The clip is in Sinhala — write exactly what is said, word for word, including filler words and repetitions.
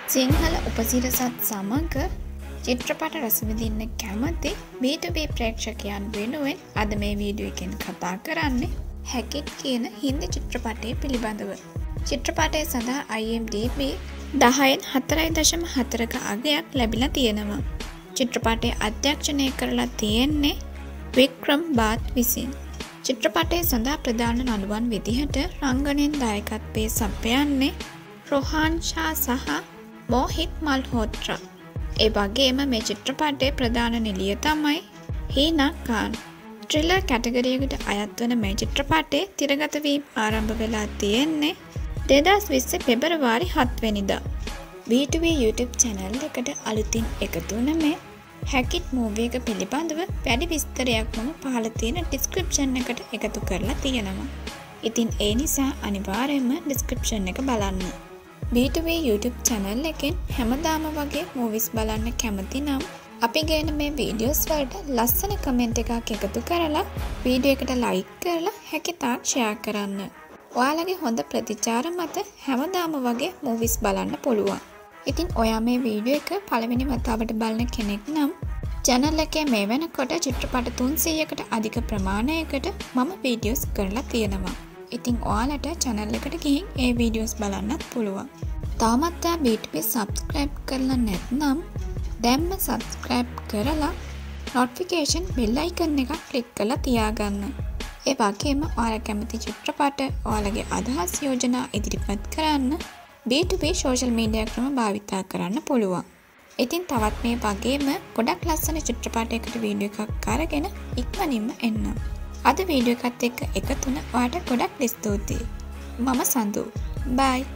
සිංහල උපසිරසත් සමග චිත්‍රපට රස විඳින්න කැමති බී ටු බී ප්‍රේක්ෂකයන් වෙනුවෙන් අද මේ වීඩියෝ එකෙන් කතා කරන්නේ හැකිට් කියන හින්දි චිත්‍රපටය පිළිබඳව. චිත්‍රපටය සඳහා අයි එම් ඩී බී දහයෙන් හතරයි දශම හතරක අගයක් ලැබිලා තියෙනවා. චිත්‍රපටය අධ්‍යක්ෂණය කරලා තියෙන්නේ වික්‍රම් බාත් විසින්. චිත්‍රපටය සඳහා ප්‍රධාන නළුවන් විදිහට රංගනයෙන් දායකත්වයේ සපයන්නේ රොහාන් ෂා සහ මොහිත් මල්හෝත්‍රා. ඒ වගේම මේ චිත්‍රපටයේ ප්‍රධාන නිළිය තමයි හීනා ඛාන්. ත්‍රිලර් කැටගරියකට අයත් වන මේ චිත්‍රපටයේ තිරගත වීම ආරම්භ වෙලා තියෙන්නේ දෙදාස් විස්ස පෙබරවාරි හත් වෙනිදා. බී ටු බී YouTube channel එකට අලුතින් එකතු වුණ මේ හැකිට් මූවී එක පිළිබඳව වැඩි විස්තරයක් මම පහළ තියෙන description එකට එකතු කරලා තියෙනවා. ඉතින් ඒ නිසා අනිවාර්යයෙන්ම description එක බලන්න. බී ටු බී YouTube channel එකෙන් හැමදාම වගේ movies බලන්න කැමති නම් අපි ගේන මේ videos වලට ලස්සන comment එකක් එකතු කරලා වීඩියෝ එකට like කරලා හැකිතාක් share කරන්න. ඔයාලගේ හොඳ ප්‍රතිචාර මත හැමදාම වගේ movies බලන්න පුළුවන්. ඉතින් ඔයා මේ වීඩියෝ එක පළවෙනි වතාවට බලන කෙනෙක් නම් channel එකේ මේ වෙනකොට චිත්‍රපට තුන්සීයකට අධික ප්‍රමාණයකට මම videos කරලා තියෙනවා. ඉතින් ඔයාලට channel එකට ගිහින් ඒ videos බලන්නත් පුළුවන්. තාමත් ඔයා බී ටු බී subscribe කරලා නැත්නම් දැන්ම subscribe කරලා notification bell icon එක click කරලා තියාගන්න. ඒ වගේම ඔයාලා කැමති චිත්‍රපට ඔයාලගේ අදහස් යෝජනා ඉදිරිපත් කරන්න බී ටු බී social media ක්‍රම භාවිතා කරන්න පුළුවන්. ඉතින් තවත් මේ වගේම ගොඩක් ලස්සන චිත්‍රපටයකට වීඩියෝ එකක් අරගෙන ඉක්මනින්ම එන්න. අද වීඩියෝ එකත් එක්ක එකතු වුණ ඔයාලට ගොඩක් ස්තුතියි. මම සඳු. බයි.